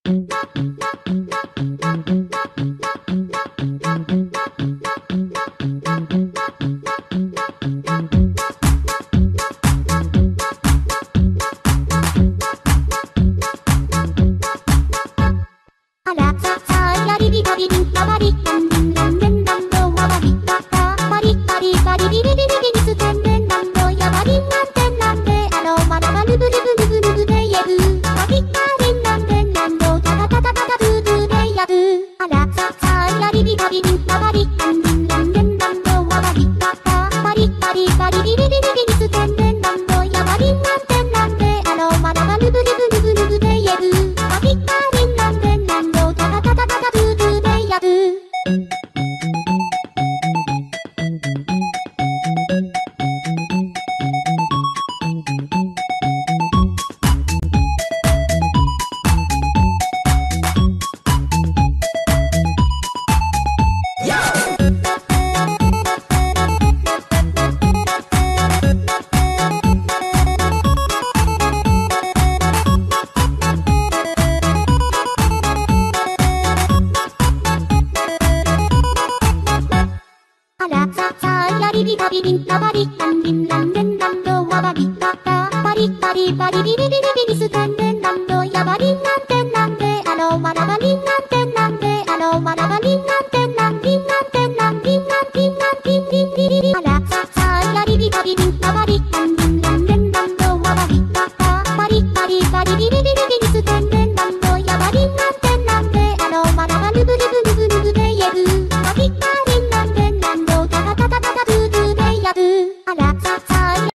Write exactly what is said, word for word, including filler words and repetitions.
あらささやりびたびびたばりたんりんらんれんらんろわばりたたばりばりばりびりびりびりすてんれんらんろやばりんなんてんなんであろまだばるぶるぶるぶるぶでyeぶばりばりんなんでんなんろたたたたたたぶぶでやぶあらささやりびたびびたばりたんりんらんれんらんろわばりたたばりばりばりびりびりびりすてんれんらんろやばりんなんてんなんであろまだばるぶるぶるぶるぶでyeぶばりばりんなんでんなんろたたたたたたぶぶでやぶあらささやりびたびびんたばりたんりんらんれんらんろわばりたたばりばりばりびりびりびりすてんれんらんろやばりんなんてんなんであろわらばりんなんてんなんであろわらばりんなんてんなんりんなんてんなんりんなんりんなんりんりんりりりあらささやりびたびびんたばりたん